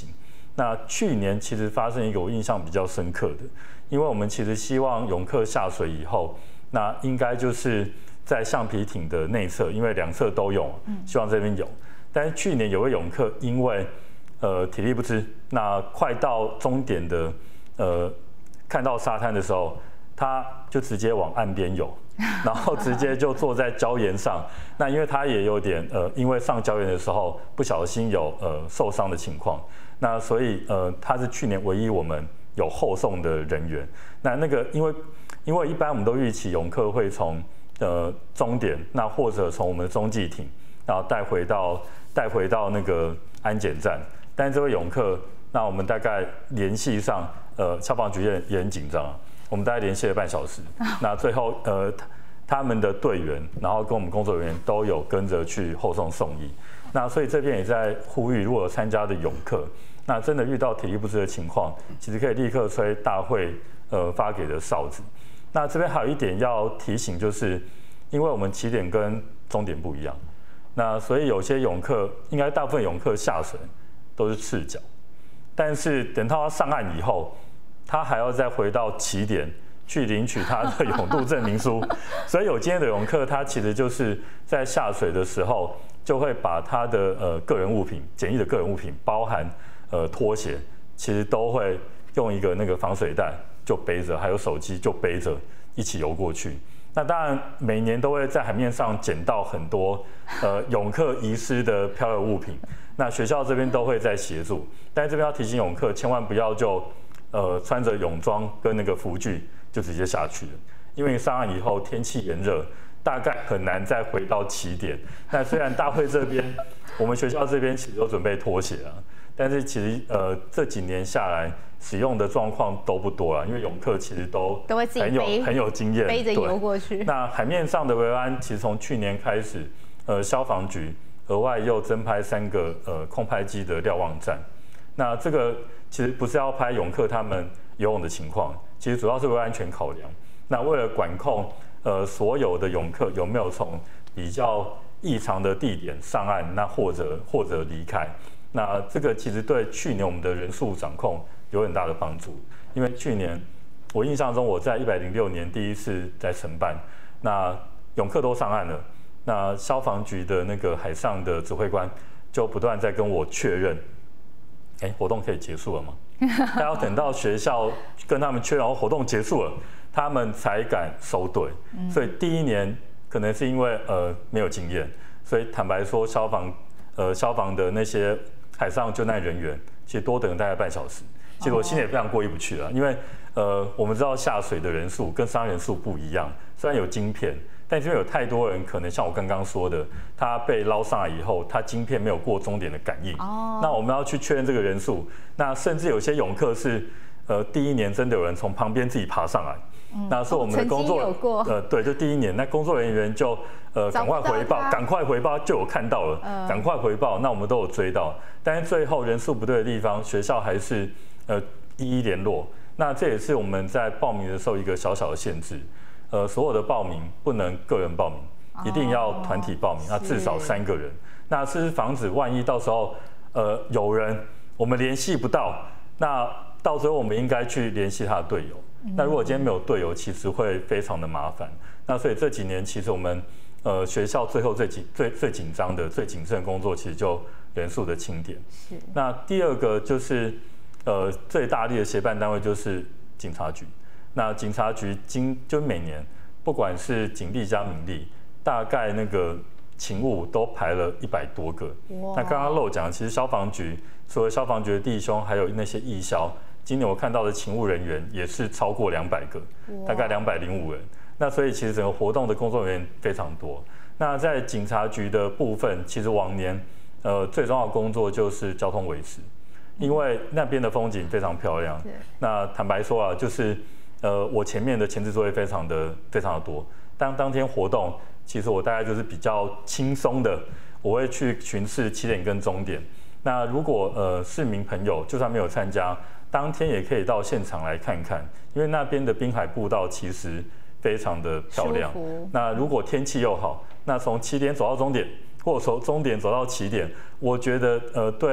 那去年其实发生一个我印象比较深刻的，因为我们其实希望泳客下水以后，那应该就是在橡皮艇的内侧，因为两侧都有，希望这边有。但是去年有位泳客因为呃体力不支，那快到终点的呃看到沙滩的时候，他就直接往岸边游，然后直接就坐在礁岩上。那因为他也有点呃，因为上礁岩的时候不小心有呃受伤的情况，那所以呃他是去年唯一我们有后送的人员。那那个因为因为一般我们都预期泳客会从呃终点，那或者从我们的中继艇，然后带回到带回到那个安检站。但是这位泳客，那我们大概联系上，呃消防局也也很紧张，我们大概联系了半小时。那最后呃他们的队员，然后跟我们工作人员都有跟着去后送送医。那所以这边也在呼吁，如果有参加的泳客，那真的遇到体力不支的情况，其实可以立刻吹大会呃发给的哨子。那这边还有一点要提醒，就是因为我们起点跟终点不一样，那所以有些泳客，应该大部分泳客下水都是赤脚，但是等到他上岸以后，他还要再回到起点去领取他的泳渡证明书。所以有经验的泳客，他其实就是在下水的时候，就会把他的呃个人物品、简易的个人物品，包含呃拖鞋，其实都会用一个那个防水袋就背着，还有手机就背着一起游过去。那当然每年都会在海面上捡到很多呃泳客遗失的漂流物品，那学校这边都会在协助，但是这边要提醒泳客，千万不要就呃穿着泳装跟那个浮具就直接下去了，因为上岸以后天气炎热，大概很难再回到起点。那虽然大会这边我们学校这边其实都准备拖鞋了，但是其实呃这几年下来使用的状况都不多了，因为泳客其实都都会自己很有很有经验， 背着游过去。 那海面上的维安其实从去年开始，呃消防局额外又增拍三个呃空拍机的瞭望站。那这个其实不是要拍泳客他们游泳的情况，其实主要是为安全考量。那为了管控呃所有的泳客有没有从比较异常的地点上岸，那或者或者离开，那这个其实对去年我们的人数掌控有很大的帮助。因为去年我印象中我在一百零六年第一次在承办，那泳客都上岸了，那消防局的那个海上的指挥官就不断在跟我确认，哎，活动可以结束了吗？他要等到学校跟他们确认活动结束了，他们才敢收队。所以第一年可能是因为呃没有经验，所以坦白说，消防呃消防的那些海上救难人员，其实多等了大概半小时。其实我心里也非常过意不去了，因为呃我们知道下水的人数跟上岸人数不一样，虽然有晶片，但因为有太多人可能像我刚刚说的，他被捞上来以后，他晶片没有过终点的感应。哦。那我们要去确认这个人数，那甚至有些泳客是呃第一年真的有人从旁边自己爬上来。嗯、那是我们的工作，呃，对，就第一年，那工作人员就呃赶快回报，赶快回报，就有看到了，赶、嗯、快回报，那我们都有追到，但是最后人数不对的地方，学校还是呃一一联络，那这也是我们在报名的时候一个小小的限制，呃，所有的报名不能个人报名，一定要团体报名，那、哦、至少三个人，那是防止万一到时候呃有人我们联系不到，那到时候我们应该去联系他的队友。那如果今天没有队友，其实会非常的麻烦。那所以这几年，其实我们呃学校最后最紧最最紧张的、最谨慎的工作，其实就人数的清点。是。那第二个就是呃最大力的协办单位就是警察局。那警察局今就每年不管是警力加民力，大概那个勤务都排了一百多个。那刚刚漏讲，其实消防局除了消防局的弟兄，还有那些义消。今年我看到的勤务人员也是超过两百个，大概两百零五人。那所以其实整个活动的工作人员非常多。那在警察局的部分，其实往年呃最重要的工作就是交通维持，因为那边的风景非常漂亮。那坦白说啊，就是呃我前面的前置作业非常的非常的多。当当天活动，其实我大概就是比较轻松的，我会去巡视起点跟终点。那如果呃市民朋友就算没有参加，当天也可以到现场来看看，因为那边的滨海步道其实非常的漂亮。那如果天气又好，那从起点走到终点，或者从终点走到起点，我觉得呃对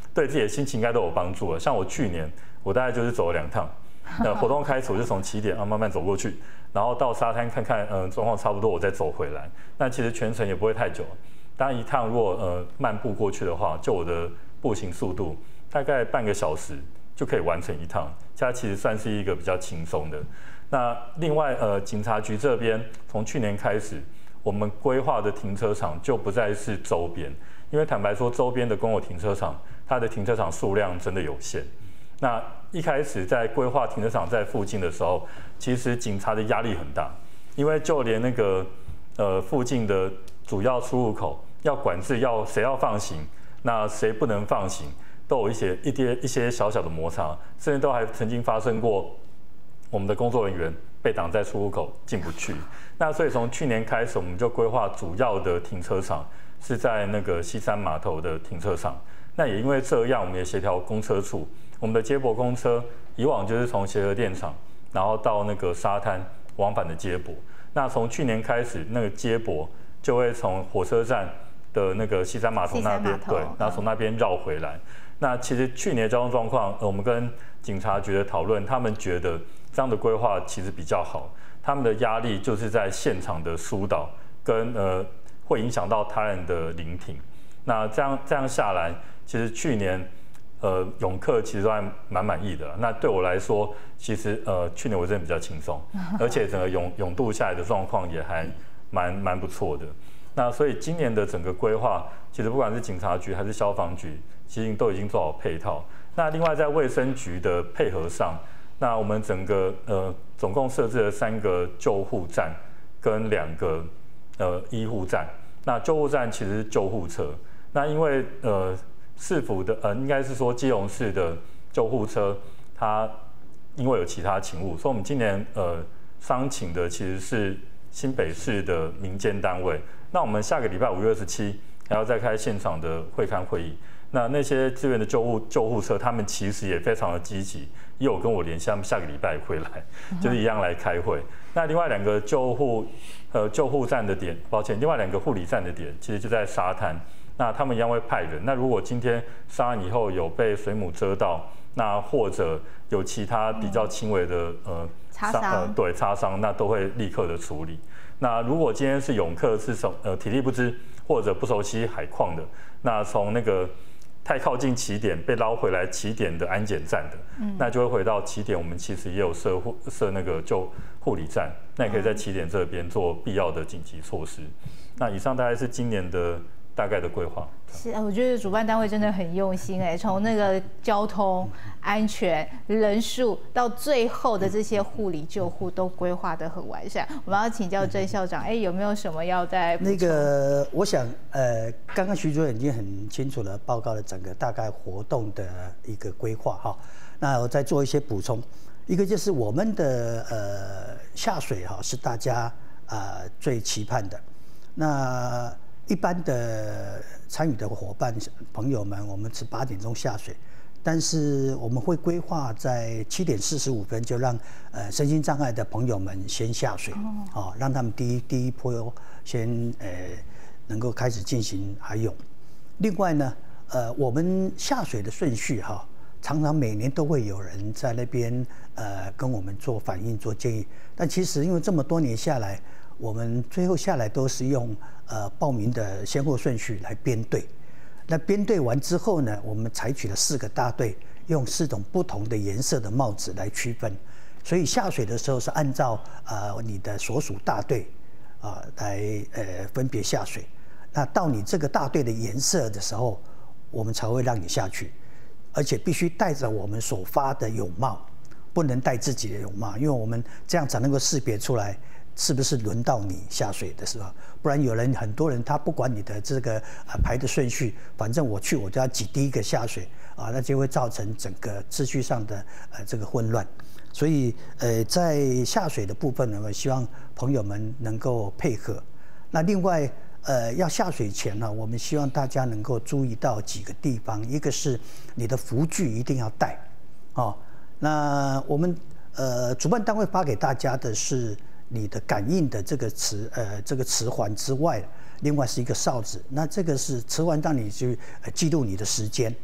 对自己的心情应该都有帮助了。像我去年，我大概就是走了两趟，呃，活动开始我就从起点啊慢慢走过去，然后到沙滩看看，嗯、呃，状况差不多，我再走回来。那其实全程也不会太久。当然一趟如果呃漫步过去的话，就我的步行速度大概半个小时就可以完成一趟，它其实算是一个比较轻松的。那另外呃警察局这边从去年开始，我们规划的停车场就不再是周边，因为坦白说周边的公有停车场它的停车场数量真的有限。那一开始在规划停车场在附近的时候，其实警察的压力很大，因为就连那个呃附近的主要出入口要管制，要谁要放行，那谁不能放行，都有一些一些一些小小的摩擦，甚至都还曾经发生过我们的工作人员被挡在出入口进不去。那所以从去年开始，我们就规划主要的停车场是在那个西山码头的停车场。那也因为这样，我们也协调公车处，我们的接驳公车以往就是从协和电厂，然后到那个沙滩往返的接驳。那从去年开始，那个接驳就会从火车站的那个西山码头那边，对，然后从那边绕回来。那其实去年的交通状况，呃，我们跟警察局的讨论，他们觉得这样的规划其实比较好。他们的压力就是在现场的疏导，跟呃会影响到他人的聆听。那这样这样下来，其实去年呃泳客其实都还蛮满意的。那对我来说，其实呃去年我真的比较轻松，而且整个泳泳渡下来的状况也还蛮蛮不错的。那所以今年的整个规划，其实不管是警察局还是消防局，其实都已经做好配套。那另外在卫生局的配合上，那我们整个呃总共设置了三个救护站跟两个呃医护站。那救护站其实是救护车，那因为呃市府的呃应该是说基隆市的救护车，它因为有其他勤务，所以我们今年呃商请的其实是新北市的民间单位。那我们下个礼拜五月二十七还要再开现场的会勘会议。那那些支援的救护救护车，他们其实也非常的积极，也有跟我联系，他们下个礼拜会来，就是一样来开会。那另外两个救护呃救护站的点，抱歉，另外两个护理站的点，其实就在沙滩。那他们一样会派人。那如果今天上岸以后有被水母蛰到，那或者有其他比较轻微的呃擦伤，呃对擦伤，那都会立刻的处理。那如果今天是泳客是手呃体力不支或者不熟悉海况的，那从那个太靠近起点被捞回来起点的安检站的，嗯、那就会回到起点。我们其实也有设护设那个就护理站，那也可以在起点这边做必要的紧急措施。那以上大概是今年的大概的规划。 是，我觉得主办单位真的很用心哎，从那个交通安全、人数到最后的这些护理救护都规划得很完善。我们要请教郑校长，哎，有没有什么要再补充？ 那个，我想，呃，刚刚徐主任已经很清楚的报告了整个大概活动的一个规划哈。那我再做一些补充，一个就是我们的呃下水哈是大家啊、呃、最期盼的，那。一般的参与的伙伴朋友们，我们是八点钟下水，但是我们会规划在七点四十五分就让呃身心障碍的朋友们先下水，哦，哦让他们第一第一波先呃能够开始进行海泳。另外呢，呃我们下水的顺序哈、哦，常常每年都会有人在那边呃跟我们做反应做建议，但其实因为这么多年下来。我们最后下来都是用呃报名的先后顺序来编队，那编队完之后呢，我们采取了四个大队，用四种不同的颜色的帽子来区分，所以下水的时候是按照呃你的所属大队啊、呃、来呃分别下水，那到你这个大队的颜色的时候，我们才会让你下去，而且必须戴着我们所发的泳帽，不能戴自己的泳帽，因为我们这样才能够识别出来。是不是轮到你下水的时候？不然有人很多人他不管你的这个呃排的顺序，反正我去我就要挤第一个下水啊，那就会造成整个秩序上的呃这个混乱。所以呃在下水的部分呢，我希望朋友们能够配合。那另外呃要下水前呢，我们希望大家能够注意到几个地方，一个是你的浮具一定要带哦。那我们呃主办单位发给大家的是。你的感应的这个磁呃这个磁环之外，另外是一个哨子，那这个是磁环让你去记录你的时间。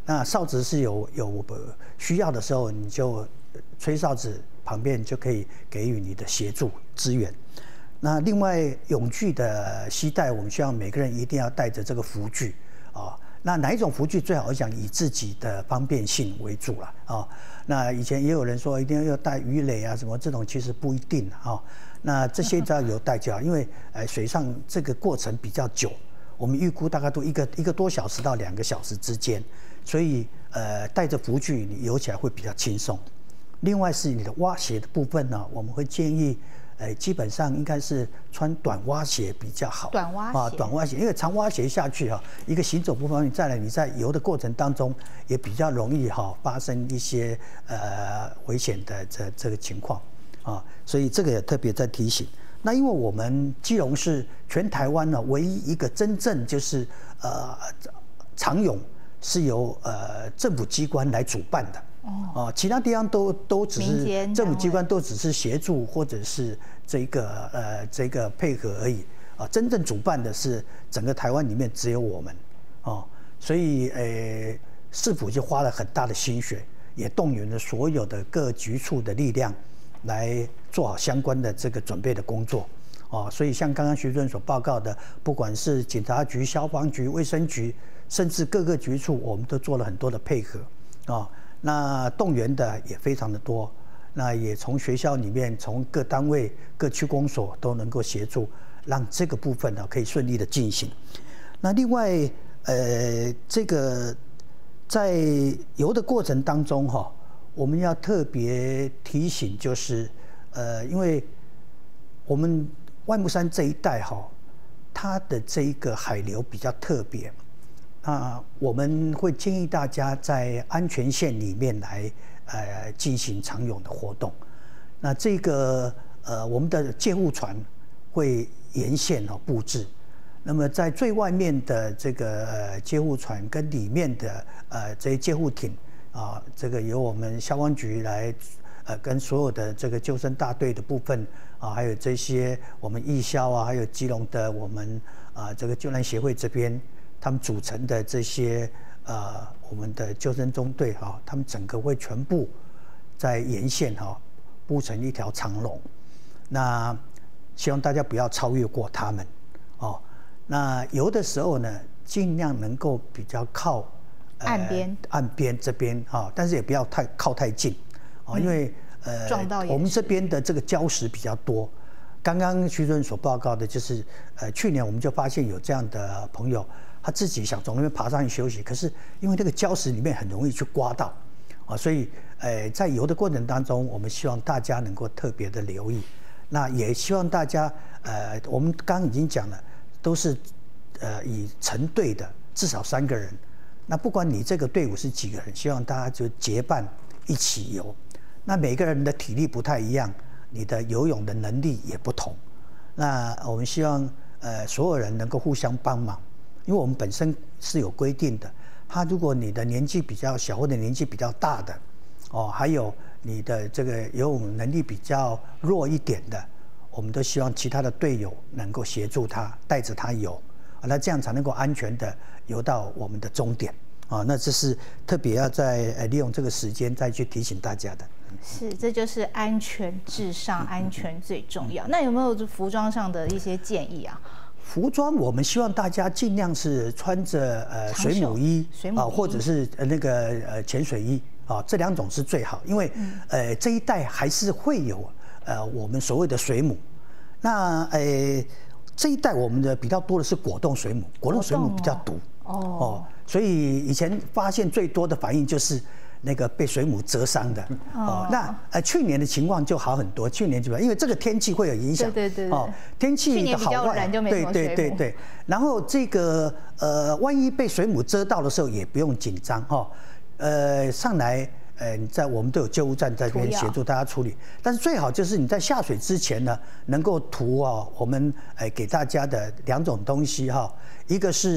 那哨子是有有需要的时候，你就吹哨子旁边就可以给予你的协助支援。那另外泳具的携带，我们希望每个人一定要带着这个浮具啊。那哪一种浮具最好？我想以自己的方便性为主了啊。那以前也有人说一定要带鱼雷啊什么，这种其实不一定啊。那这些只要有带就好，因为呃水上这个过程比较久，我们预估大概都一个一个多小时到两个小时之间，所以呃带着浮具你游起来会比较轻松。另外是你的蛙鞋的部分呢，我们会建议。呃，基本上应该是穿短蛙鞋比较好。 短蛙鞋啊， 短蛙鞋，因为长蛙鞋下去哈，一个行走不方便，再来你在游的过程当中也比较容易哈发生一些呃危险的这这个情况啊，所以这个也特别在提醒。那因为我们基隆是全台湾呢唯一一个真正就是呃长泳是由呃政府机关来主办的。哦，其他地方都都只是政府机关都只是协助或者是这个呃这个配合而已啊，真正主办的是整个台湾里面只有我们哦，所以呃市府就花了很大的心血，也动员了所有的各局处的力量来做好相关的这个准备的工作哦，所以像刚刚徐主任所报告的，不管是警察局、消防局、卫生局，甚至各个局处，我们都做了很多的配合啊。那动员的也非常的多，那也从学校里面、从各单位、各区公所都能够协助，让这个部分呢可以顺利的进行。那另外，呃，这个在游的过程当中哈，我们要特别提醒，就是呃，因为我们万木山这一带哈，它的这一个海流比较特别。那我们会建议大家在安全线里面来呃进行长泳的活动。那这个呃我们的救护船会沿线哦布置。那么在最外面的这个呃救护船跟里面的呃这些救护艇啊，这个由我们消防局来呃跟所有的这个救生大队的部分啊，还有这些我们义消啊，还有基隆的我们啊这个救难协会这边。他们组成的这些呃，我们的救生中队哈，他们整个会全部在沿线哈布成一条长龙。那希望大家不要超越过他们哦。那游的时候呢，尽量能够比较靠、 呃、岸边， 岸边这边哈，但是也不要太靠太近哦，因为、嗯、呃， 撞到也是我们这边的这个礁石比较多。刚刚徐主任所报告的就是，呃，去年我们就发现有这样的朋友。他自己想从那边爬上去休息，可是因为这个礁石里面很容易去刮到，啊，所以呃在游的过程当中，我们希望大家能够特别的留意。那也希望大家呃，我们刚刚已经讲了，都是呃以成队的，至少三个人。那不管你这个队伍是几个人，希望大家就结伴一起游。那每个人的体力不太一样，你的游泳的能力也不同。那我们希望呃所有人能够互相帮忙。因为我们本身是有规定的，他如果你的年纪比较小或者年纪比较大的，哦，还有你的这个游泳能力比较弱一点的，我们都希望其他的队友能够协助他，带着他游，那这样才能够安全的游到我们的终点啊。那这是特别要在呃利用这个时间再去提醒大家的。 是，这就是安全至上，安全最重要。那有没有服装上的一些建议啊？ 服装，我们希望大家尽量是穿着呃水母衣啊，或者是那个呃潜水衣啊，这两种是最好，因为呃这一带还是会有呃我们所谓的水母。那呃这一带我们的比较多的是果冻水母，果冻水母比较毒哦，所以以前发现最多的反应就是那个被水母蛰伤的哦。那呃去年的情况就好很多，去年就因为这个天气会有影响， 对对对哦，天气的好坏，对对对对。然后这个呃，万一被水母蛰到的时候，也不用紧张哈，呃，上来呃，在我们都有救护站在这边协助大家处理。但是最好就是你在下水之前呢，能够涂啊，我们呃给大家的两种东西哈，一个是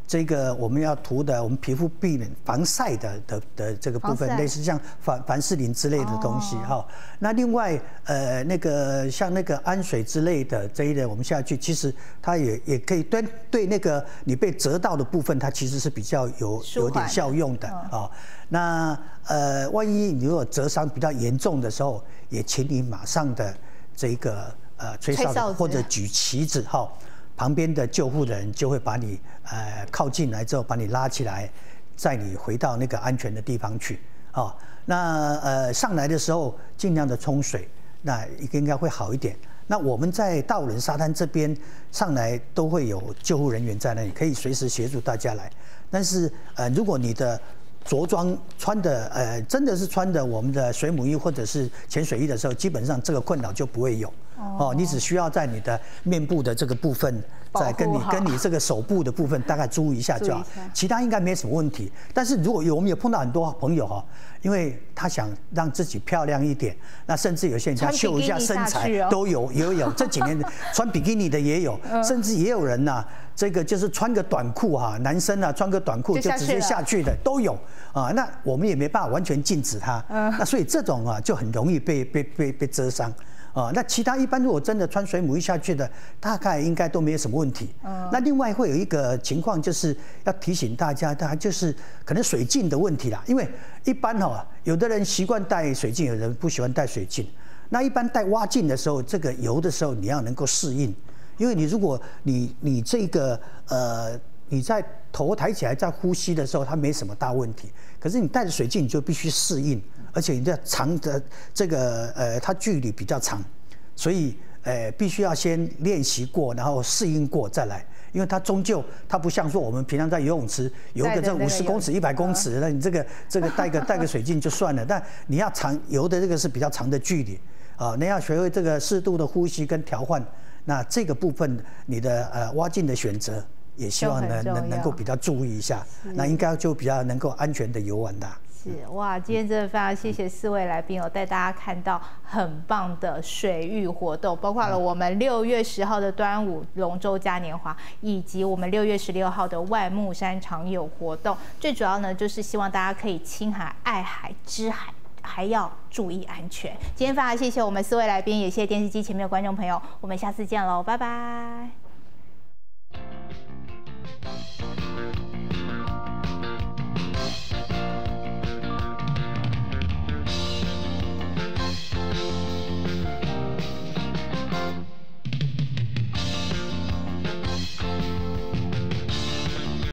这个我们要涂的，我们皮肤避免防晒的的的这个部分，类似像凡凡士林之类的东西哈、哦。那另外呃那个像那个氨水之类的这一类，我们下去其实它也也可以对对那个你被折到的部分，它其实是比较有有点效用的啊、哦。那呃万一你如果折伤比较严重的时候，也请你马上的这个呃吹哨子或者举旗子哈。旁边的救护人就会把你呃靠近来之后，把你拉起来，载你回到那个安全的地方去啊、哦。那呃上来的时候尽量的冲水，那应该会好一点。那我们在大武仑沙滩这边上来都会有救护人员在那里，可以随时协助大家来。但是呃如果你的着装穿的呃真的是穿的我们的水母衣或者是潜水衣的时候，基本上这个困扰就不会有。哦，你只需要在你的面部的这个部分，再跟你跟你这个手部的部分大概注意一下就好，其他应该没什么问题。但是如果有我们有碰到很多朋友哈，因为他想让自己漂亮一点，那甚至有些人想秀一下身材，都有也有。这几年穿比基尼的也有，甚至也有人呐、啊，这个就是穿个短裤哈，男生啊穿个短裤就直接下去的都有啊。那我们也没办法完全禁止他，那所以这种啊就很容易被被被被蛰伤。啊，那其他一般如果真的穿水母衣下去的，大概应该都没有什么问题。嗯，那另外会有一个情况，就是要提醒大家，大家就是可能水镜的问题啦。因为一般哈，有的人习惯戴水镜，有人不喜欢戴水镜。那一般戴蛙镜的时候，这个游的时候你要能够适应，因为你如果你你这个呃你在头抬起来在呼吸的时候，它没什么大问题。可是你戴着水镜，你就必须适应。而且你的长的这个呃，它距离比较长，所以呃必须要先练习过，然后适应过再来。因为它终究它不像说我们平常在游泳池游个这五十公尺、一百公尺，那你这个这个戴个戴个水镜就算了，但你要长游的这个是比较长的距离啊，你要学会这个适度的呼吸跟调换。那这个部分你的呃蛙镜的选择也希望能能能够比较注意一下，那应该就比较能够安全的游玩的。 是哇，今天真的非常谢谢四位来宾哦，带大家看到很棒的水域活动，包括了我们六月十号的端午龙舟嘉年华，以及我们六月十六号的万木山常有活动。最主要呢，就是希望大家可以亲海、爱海、知海，还要注意安全。今天非常谢谢我们四位来宾，也谢谢电视机前面的观众朋友，我们下次见喽，拜拜。